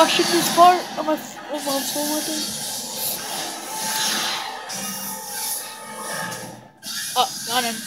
rushing this part on my solo thing? Oh, got him.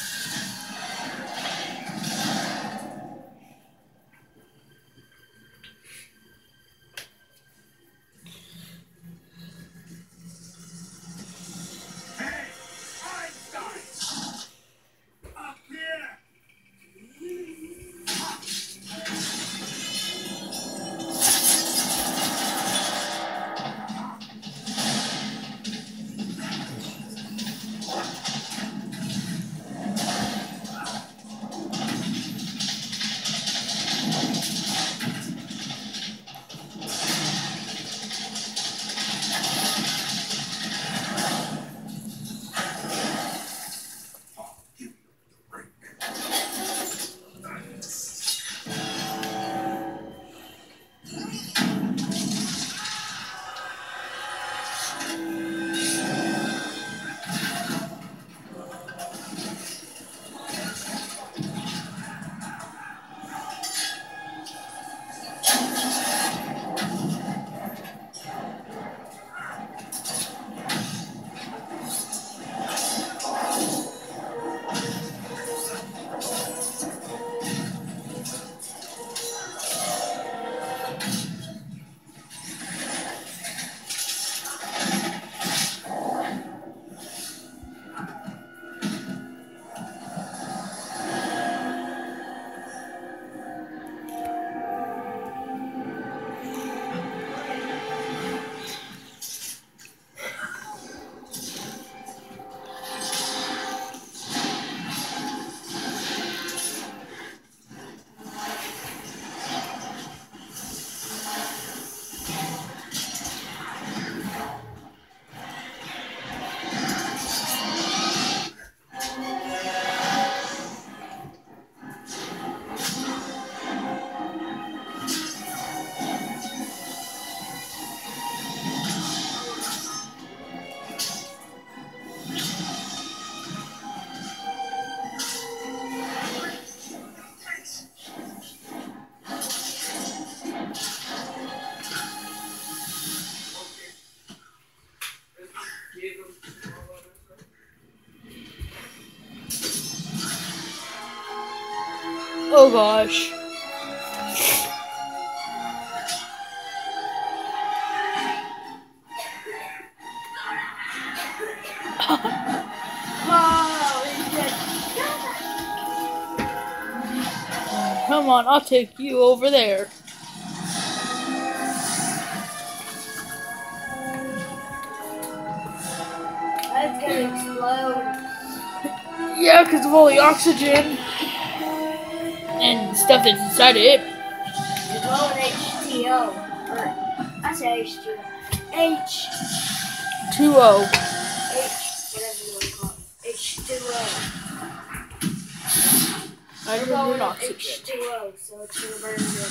Oh gosh. Come on, I'll take you over there. That's gonna explode. Yeah, because of all the oxygen and stuff that's inside of it. It's all an H2O. Or, I say H2O. H2O. Whatever you want to call it. H2O. Hydrogen oxygen. H2O, so it's gonna burn your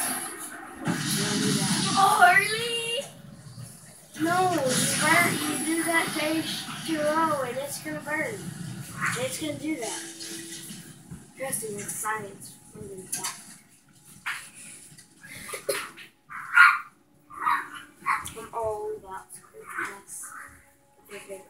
Oh, really? No, you do that to H2O and it's gonna burn. It's gonna do that. Trust me, it's science. I'm all about science.